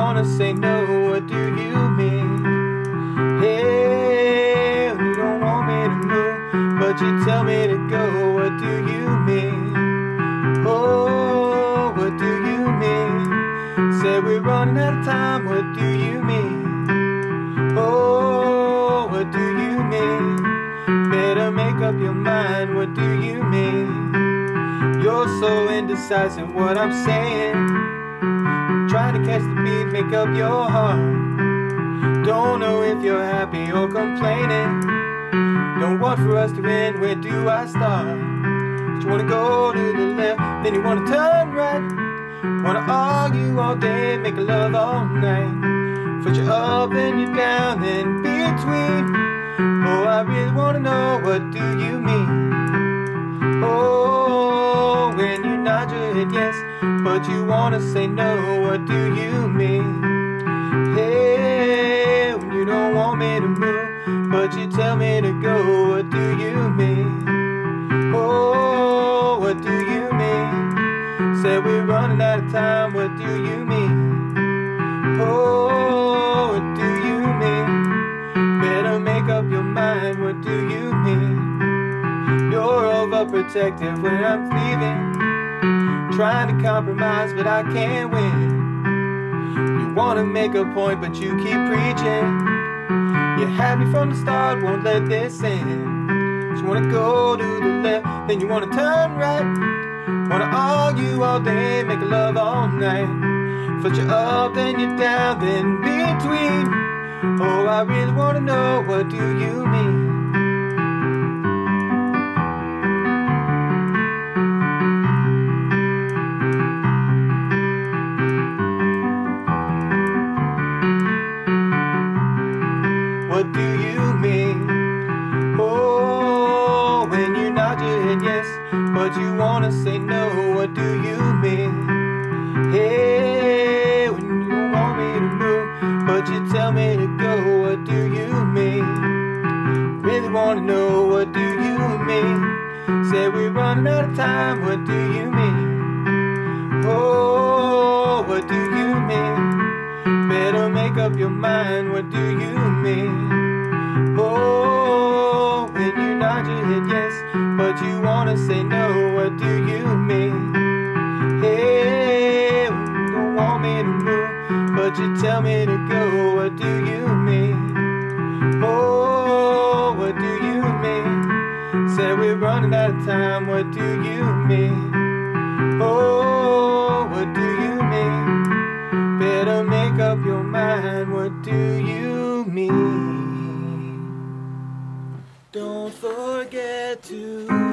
wanna say no, what do you mean? Hey, when you don't want me to move, but you tell me to go, what do you mean? Oh, what do you mean? Say we're running out of time, what do you mean? Oh, what do you mean? Better make up your mind, what do you mean? You're so indecisive, what I'm saying. Trying to catch the beat, make up your heart. Don't know if you're happy or complaining. Don't want for us to end, where do I start? You wanna go to the left, then you wanna turn right. Wanna argue all day, make love all night. Put you up and you down, then between. Oh, I really wanna know, what do you mean? Oh, when you nod your head yes, but you wanna say no, what do you mean? Hey, when you don't want me to move, but you tell me to go, what do you mean? Oh, what do you mean? Say we're running out of time, what do you mean? Oh, what do you mean? Better make up your mind, what do you mean? You're overprotective when I'm leaving. Trying to compromise, but I can't win. You wanna make a point, but you keep preaching. You had me from the start, won't let this end. You wanna go to the left, then you wanna turn right. Wanna argue all day, make love all night. Put you up, then you down, then between. Oh, I really wanna know, what do you mean? What do you mean? Oh, when you nod your head yes, but you wanna say no, what do you mean? Hey, when you don't want me to move, but you tell me to go, what do you mean? Really wanna know, what do you mean? Say we're running out of time, what do you mean? Oh, what do you mean? Better make up your mind, what do you mean? Oh, when you nod your head yes, but you wanna say no, what do you mean? Hey, when you don't want me to move, but you tell me to go, what do you mean? Oh, what do you mean? Say we're running out of time, what do you mean? Oh, what do you mean? Better make up your mind, what do you mean? Don't forget to